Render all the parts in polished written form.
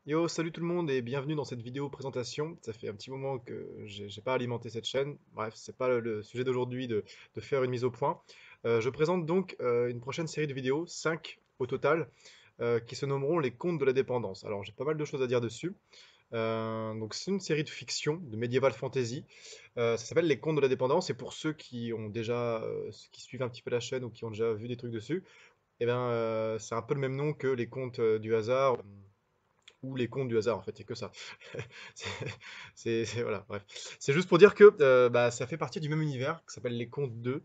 Yo, salut tout le monde et bienvenue dans cette vidéo présentation. Ça fait un petit moment que j'ai pas alimenté cette chaîne. Bref, c'est pas le sujet d'aujourd'hui de faire une mise au point. Je présente donc une prochaine série de vidéos, 5 au total, qui se nommeront les contes de la dépendance. Alors j'ai pas mal de choses à dire dessus. Donc c'est une série de fiction, de médiéval fantasy. Ça s'appelle les contes de la dépendance et pour ceux qui ont déjà, ceux qui suivent un petit peu la chaîne ou qui ont déjà vu des trucs dessus, eh bien c'est un peu le même nom que les contes du hasard ou les contes du hasard en fait, c'est que ça. C'est voilà, bref. C'est juste pour dire que bah, ça fait partie du même univers qui s'appelle les contes 2.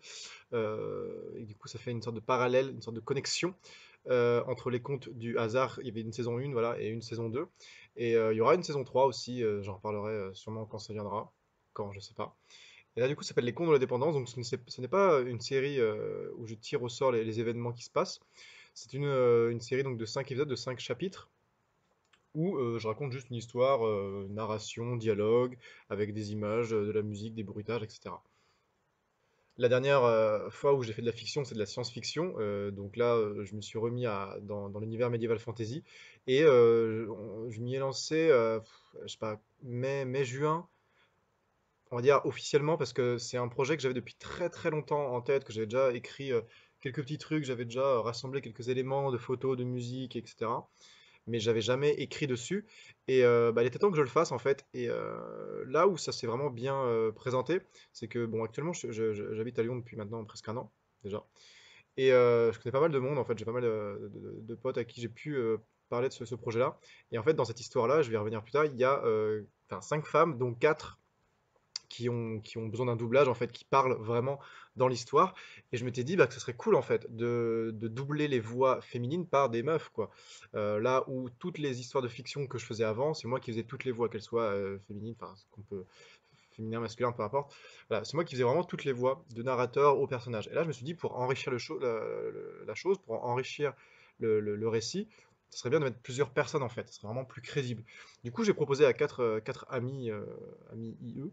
Et du coup, ça fait une sorte de parallèle, une sorte de connexion entre les contes du hasard. Il y avait une saison 1 voilà, et une saison 2. Et il y aura une saison 3 aussi, j'en reparlerai sûrement quand ça viendra. Quand, je sais pas. Et là, du coup, ça s'appelle Les Contes de la Dépendance. Donc, ce n'est pas une série où je tire au sort les événements qui se passent. C'est une série donc, de 5 épisodes, de 5 chapitres où je raconte juste une histoire, narration, dialogue, avec des images, de la musique, des bruitages, etc. La dernière fois où j'ai fait de la fiction, c'est de la science-fiction. Donc là, je me suis remis dans l'univers médiéval fantasy. Et je m'y ai lancé, je sais pas, mai-juin, on va dire officiellement, parce que c'est un projet que j'avais depuis très très longtemps en tête, que j'avais déjà écrit quelques petits trucs, j'avais déjà rassemblé quelques éléments de photos, de musique, etc. Mais j'avais jamais écrit dessus. Et bah, il était temps que je le fasse en fait. Et là où ça s'est vraiment bien présenté, c'est que bon, actuellement, j'habite à Lyon depuis maintenant presque un an déjà. Et je connais pas mal de monde en fait. J'ai pas mal de potes à qui j'ai pu parler de ce projet-là. Et en fait, dans cette histoire-là, je vais y revenir plus tard, il y a enfin, 5 femmes, dont 4 qui ont besoin d'un doublage en fait, qui parlent vraiment dans l'histoire. Et je m'étais dit bah, que ce serait cool en fait de doubler les voix féminines par des meufs quoi. Là où toutes les histoires de fiction que je faisais avant, c'est moi qui faisais toutes les voix, qu'elles soient féminines, enfin ce qu'on peut féminin, masculin, peu importe. Voilà, c'est moi qui faisais vraiment toutes les voix de narrateur au personnage. Et là je me suis dit pour enrichir la chose, pour enrichir le récit. Ce serait bien de mettre plusieurs personnes en fait, ce serait vraiment plus crédible. Du coup, j'ai proposé à quatre amis, amis IE,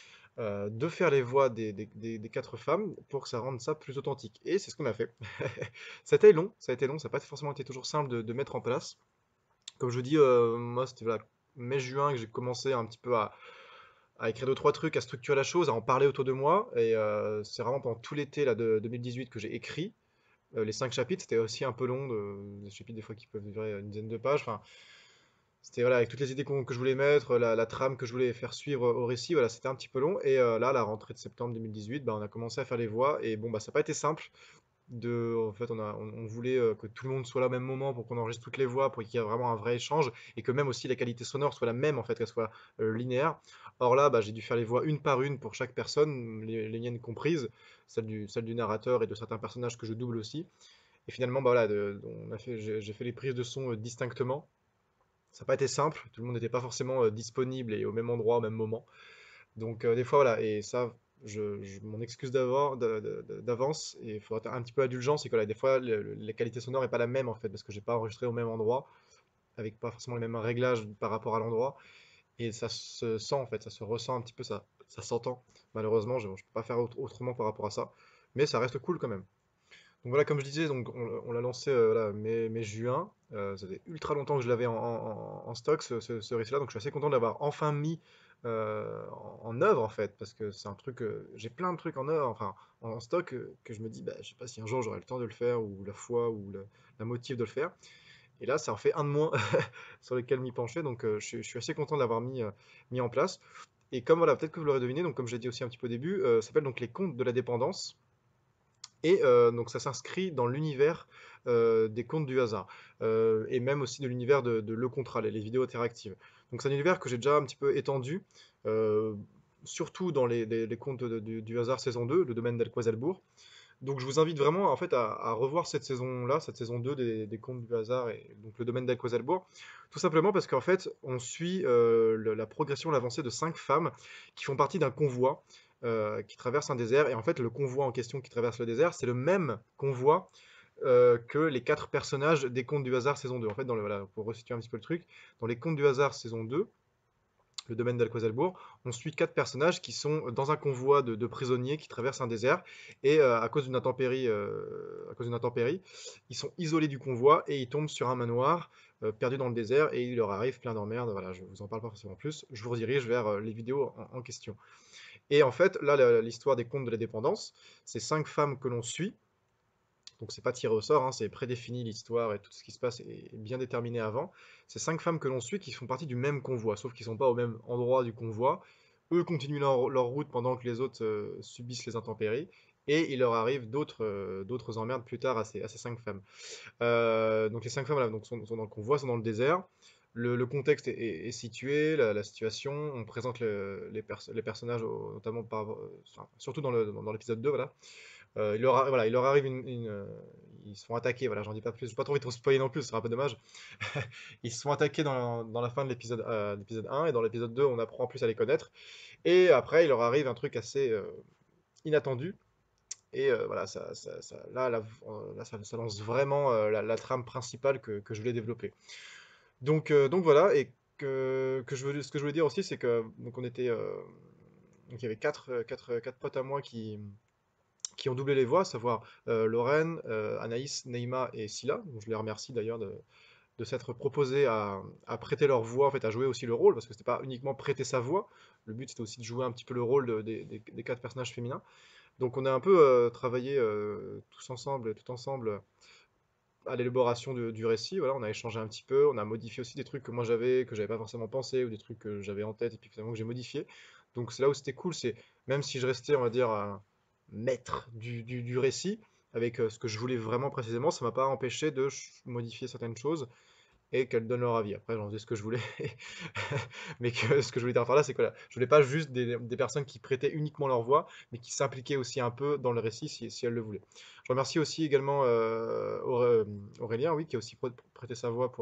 de faire les voix des 4 femmes pour que ça rende ça plus authentique. Et c'est ce qu'on a fait. Ça a été long, ça a été long, ça n'a pas forcément été toujours simple de mettre en place. Comme je vous dis, moi c'était voilà, mai-juin que j'ai commencé un petit peu à écrire deux, trois trucs, à structurer la chose, à en parler autour de moi. Et c'est vraiment pendant tout l'été là, de 2018 que j'ai écrit. Les 5 chapitres, c'était aussi un peu long, des chapitres des fois qui peuvent durer une dizaine de pages. Enfin, c'était voilà, avec toutes les idées que je voulais mettre, la trame que je voulais faire suivre au récit, voilà, c'était un petit peu long. Et là, la rentrée de septembre 2018, bah, on a commencé à faire les voix. Et bon, bah, ça n'a pas été simple. En fait, on voulait que tout le monde soit là au même moment pour qu'on enregistre toutes les voix, pour qu'il y ait vraiment un vrai échange et que même aussi la qualité sonore soit la même, en fait, qu'elle soit linéaire. Or là, bah, j'ai dû faire les voix une par une pour chaque personne, les miennes comprises, celle du narrateur et de certains personnages que je double aussi. Et finalement, bah, voilà, j'ai fait les prises de son distinctement. Ça n'a pas été simple, tout le monde n'était pas forcément disponible et au même endroit au même moment. Donc des fois voilà, et ça, mon excuse d'avance, et il faut être un petit peu indulgent, c'est que voilà, des fois la qualité sonore n'est pas la même en fait, parce que j'ai pas enregistré au même endroit, avec pas forcément les mêmes réglages par rapport à l'endroit, et ça se sent en fait, ça se ressent un petit peu, ça s'entend. Malheureusement, je peux pas faire autrement par rapport à ça, mais ça reste cool quand même. Donc voilà, comme je disais, donc on l'a lancé voilà, mai-juin. Ça fait ultra longtemps que je l'avais en stock, ce récit-là. Donc je suis assez content de l'avoir enfin mis en œuvre, en fait. Parce que c'est un truc. J'ai plein de trucs en œuvre, enfin, en stock, que je me dis, bah, je sais pas si un jour j'aurai le temps de le faire, ou la foi, ou la motive de le faire. Et là, ça en fait un de moins sur lequel m'y pencher. Donc je suis assez content de l'avoir mis en place. Et comme voilà, peut-être que vous l'aurez deviné, donc comme je l'ai dit aussi un petit peu au début, ça s'appelle donc Les Contes de la Dépendance. Et donc ça s'inscrit dans l'univers des contes du hasard, et même aussi de l'univers de Le Contrat, les vidéos interactives. Donc c'est un univers que j'ai déjà un petit peu étendu, euh, surtout dans les contes du hasard saison 2, le domaine d'Alquazelbourg. Donc je vous invite vraiment en fait à revoir cette saison-là, cette saison 2 des contes du hasard et donc le domaine d'Alquazelbourg, tout simplement parce qu'en fait on suit la progression, l'avancée de 5 femmes qui font partie d'un convoi qui traverse un désert. Et en fait le convoi en question qui traverse le désert, c'est le même convoi que les 4 personnages des contes du hasard saison 2. En fait, voilà, pour resituer un petit peu le truc, dans les contes du hasard saison 2, le domaine d'Alquazelbourg, on suit 4 personnages qui sont dans un convoi de prisonniers qui traversent un désert. Et à cause d'une intempérie, ils sont isolés du convoi et ils tombent sur un manoir perdus dans le désert, et il leur arrive plein d'emmerdes. Voilà, je vous en parle pas forcément plus, je vous redirige vers les vidéos en question. Et en fait, là, l'histoire des contes de la dépendance, c'est 5 femmes que l'on suit. Donc c'est pas tiré au sort, hein, c'est prédéfini, l'histoire et tout ce qui se passe est bien déterminé avant. C'est 5 femmes que l'on suit qui font partie du même convoi, sauf qu'ils sont pas au même endroit du convoi. Eux continuent leur route pendant que les autres subissent les intempéries, et il leur arrive d'autres emmerdes plus tard à ces 5 femmes. Donc les 5 femmes, voilà, donc, sont dans le convoi, sont dans le désert. Le contexte est situé, la situation, on présente les personnages, notamment enfin, surtout dans l'épisode 2, voilà. Voilà, il leur arrive ils se font attaquer, voilà, j'en dis pas plus, j'ai pas trop envie de trop spoiler non plus, ce sera un peu dommage. Ils se font attaquer dans la fin de l'épisode 1, et dans l'épisode 2, on apprend plus à les connaître. Et après, il leur arrive un truc assez inattendu. Et voilà, ça lance vraiment la trame principale que je voulais développer. Donc voilà, et ce que je voulais dire aussi, c'est que donc donc il y avait quatre potes à moi qui ont doublé les voix, à savoir Lorraine, Anaïs, Neima et Scylla. Donc je les remercie d'ailleurs de s'être proposés à prêter leur voix, en fait, à jouer aussi le rôle, parce que c'était pas uniquement prêter sa voix, le but c'était aussi de jouer un petit peu le rôle des 4 personnages féminins. Donc on a un peu travaillé tout ensemble à l'élaboration du récit. Voilà, on a échangé un petit peu, on a modifié aussi des trucs que j'avais pas forcément pensé, ou des trucs que j'avais en tête et puis finalement que j'ai modifié. Donc c'est là où c'était cool, c'est même si je restais, on va dire, un maître du récit, avec ce que je voulais vraiment précisément, ça m'a pas empêché de modifier certaines choses et qu'elles donnent leur avis. Après, j'en faisais ce que je voulais, mais ce que je voulais dire par là, c'est que voilà, je voulais pas juste des personnes qui prêtaient uniquement leur voix, mais qui s'impliquaient aussi un peu dans le récit si elles le voulaient. Je remercie aussi également Aurélien, oui, qui a aussi prêté sa voix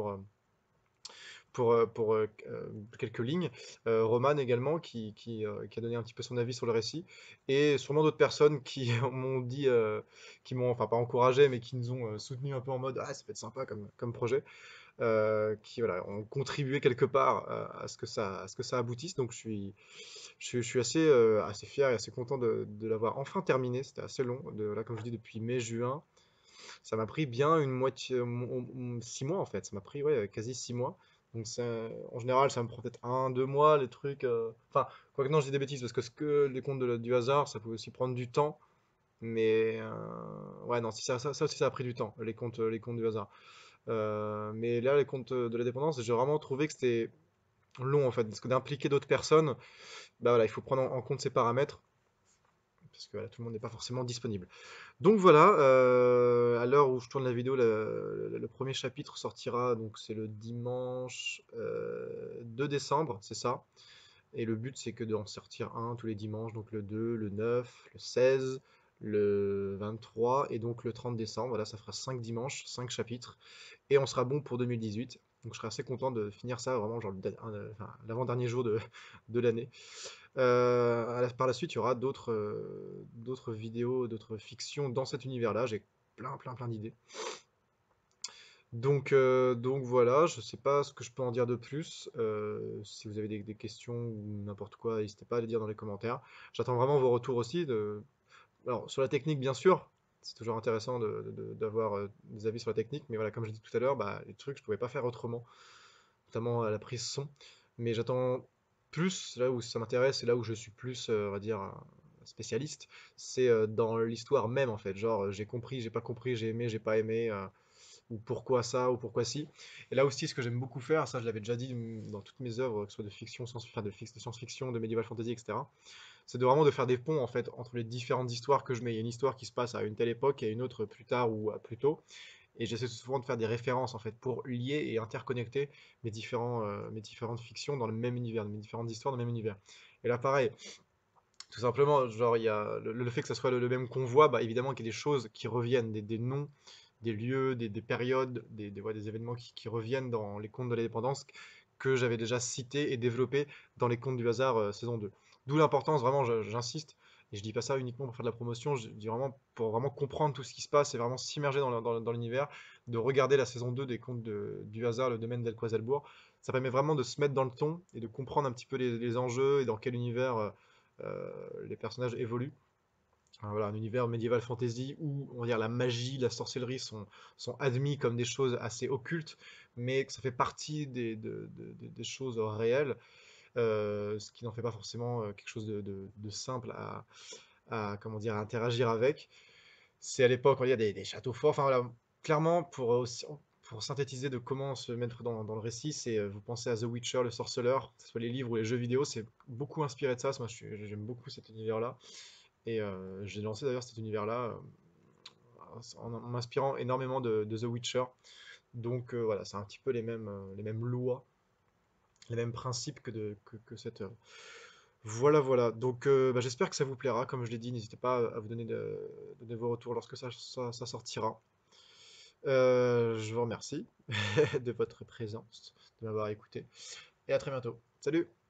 pour quelques lignes. Roman également, qui a donné un petit peu son avis sur le récit. Et sûrement d'autres personnes qui m'ont dit, qui m'ont, enfin pas encouragé, mais qui nous ont soutenus un peu en mode «Ah, ça peut être sympa comme projet», qui voilà, ont contribué quelque part à ce que ça aboutisse. Donc je suis assez fier et assez content de l'avoir enfin terminé. C'était assez long, là, comme je dis, depuis mai-juin. Ça m'a pris bien une moitié, 6 mois en fait. Ça m'a pris, ouais, quasi 6 mois. Donc en général, ça me prend peut-être 1, 2 mois, les trucs. Enfin, quoique non, je dis des bêtises, parce que les contes du hasard, ça peut aussi prendre du temps. Mais ouais, non, si ça aussi, ça a pris du temps, les contes du hasard. Mais là, les comptes de la dépendance, j'ai vraiment trouvé que c'était long en fait, parce que d'impliquer d'autres personnes, bah voilà, il faut prendre en compte ces paramètres, parce que voilà, tout le monde n'est pas forcément disponible. Donc voilà, à l'heure où je tourne la vidéo, le premier chapitre sortira, donc c'est le dimanche 2 décembre, c'est ça. Et le but, c'est que d'en sortir un tous les dimanches, donc le 2, le 9, le 16, le 23 et donc le 30 décembre. Voilà, ça fera 5 dimanches, 5 chapitres. Et on sera bon pour 2018. Donc je serai assez content de finir ça vraiment genre enfin, l'avant-dernier jour de l'année. Par la suite, il y aura d'autres vidéos, d'autres fictions dans cet univers-là. J'ai plein, plein, plein d'idées. Donc voilà, je sais pas ce que je peux en dire de plus. Si vous avez des questions ou n'importe quoi, n'hésitez pas à les dire dans les commentaires. J'attends vraiment vos retours aussi. Alors, sur la technique, bien sûr, c'est toujours intéressant d'avoir des avis sur la technique, mais voilà, comme je dit tout à l'heure, bah, les trucs, je pouvais pas faire autrement, notamment à la prise son. Mais j'attends plus, là où ça m'intéresse et là où je suis plus, on va dire, un spécialiste, c'est dans l'histoire même, en fait. Genre, j'ai compris, j'ai pas compris, j'ai aimé, j'ai pas aimé, ou pourquoi ça, ou pourquoi si. Et là aussi, ce que j'aime beaucoup faire, ça je l'avais déjà dit dans toutes mes œuvres, que ce soit de fiction, enfin, de science-fiction, de medieval fantasy, etc., c'est vraiment de faire des ponts en fait entre les différentes histoires que je mets. Il y a une histoire qui se passe à une telle époque et une autre plus tard ou plus tôt. Et j'essaie souvent de faire des références en fait pour lier et interconnecter mes différentes fictions dans le même univers, mes différentes histoires dans le même univers. Et là pareil, tout simplement, genre il y a le fait que ça soit le même convoi, bah évidemment qu'il y a des choses qui reviennent, des noms, des lieux, des périodes, ouais, des événements qui reviennent dans les contes de l'indépendance que j'avais déjà cités et développés dans les contes du hasard saison 2. D'où l'importance, vraiment, j'insiste, et je dis pas ça uniquement pour faire de la promotion, je dis vraiment pour vraiment comprendre tout ce qui se passe et vraiment s'immerger dans l'univers, de regarder la saison 2 des contes du hasard, le domaine d'El-Quasselbourg. Ça permet vraiment de se mettre dans le ton et de comprendre un petit peu les enjeux et dans quel univers les personnages évoluent. Voilà, un univers médiéval fantasy où on va dire la magie, la sorcellerie sont admis comme des choses assez occultes, mais que ça fait partie des choses réelles, ce qui n'en fait pas forcément quelque chose de simple comment dire, à interagir avec. C'est à l'époque, il y a des châteaux forts. Enfin voilà, clairement, pour synthétiser de comment se mettre dans le récit, c'est vous pensez à The Witcher, le sorceleur, que ce soit les livres ou les jeux vidéo, c'est beaucoup inspiré de ça. Moi, j'aime beaucoup cet univers-là. Et j'ai lancé d'ailleurs cet univers-là en m'inspirant énormément de The Witcher. Donc voilà, c'est un petit peu les mêmes lois, les mêmes principes que cette œuvre. Voilà, voilà. Donc bah, j'espère que ça vous plaira. Comme je l'ai dit, n'hésitez pas à vous donner vos retours lorsque ça sortira. Je vous remercie de votre présence, de m'avoir écouté, et à très bientôt. Salut!